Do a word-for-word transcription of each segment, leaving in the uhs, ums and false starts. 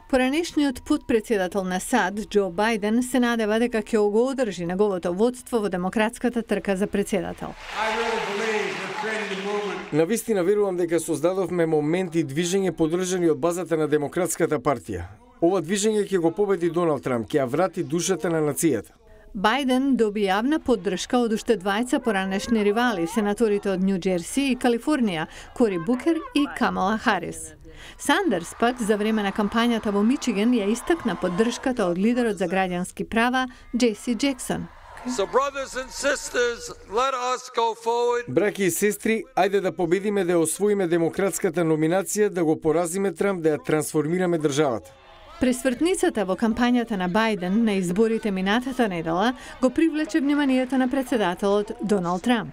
Поранешниот подпредседател на САД, Џо Бајден, се надева дека ќе го одржи неговото водство во демократската трка за председател. Навистина верувам дека создадовме момент и движење поддржани од базата на Демократската партија. Ова движење ќе го победи Доналд Трамп, ќе ја врати душата на нацијата. Бајден доби јавна поддршка од уште двајца поранешни ривали, сенаторите од Њу Џерси и Калифорнија, Кори Букер и Камала Харис. Сандерс пак за време на кампањата во Мичиген ја истакна поддршката од лидерот за граѓански права Джеси Джексон. So brothers and sisters, let us go forward. Браќи и сестри, ајде да победиме да освоиме демократската номинација, да го поразиме Трамп, да ја трансформираме државата. Пресвртницата во кампањата на Бајден на изборите минатата недела го привлече вниманието на председателот Доналд Трамп.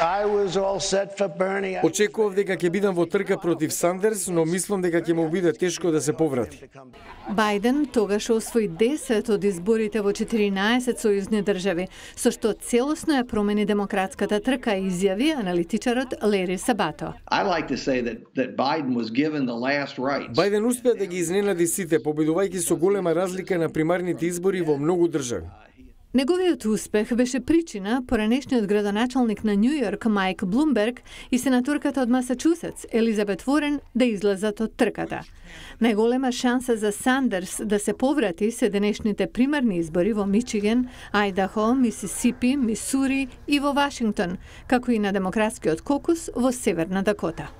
Очекував дека ќе бидам во трка против Сандерс, но мислам дека ќе му биде тешко да се поврати. Бајден тогаш освои десет од изборите во четиринаесет сојузни држави, со што целосно ја промени демократската трка, изјави аналитичарот Лери Сабато. Бајден успеа да ги изненади сите, победувајќи со голема разлика на примарните избори во многу држави. Неговиот успех беше причина поранешниот градоначалник на Њу Јорк Мајк Блумберг и сенаторката од Масачусетс Елизабет Ворен да излезат од трката. Најголема шанса за Сандерс да се поврати се денешните примарни избори во Мичиген, Ајдахо, Мисисипи, Мисури и во Вашингтон, како и на демократскиот кокус во Северна Дакота.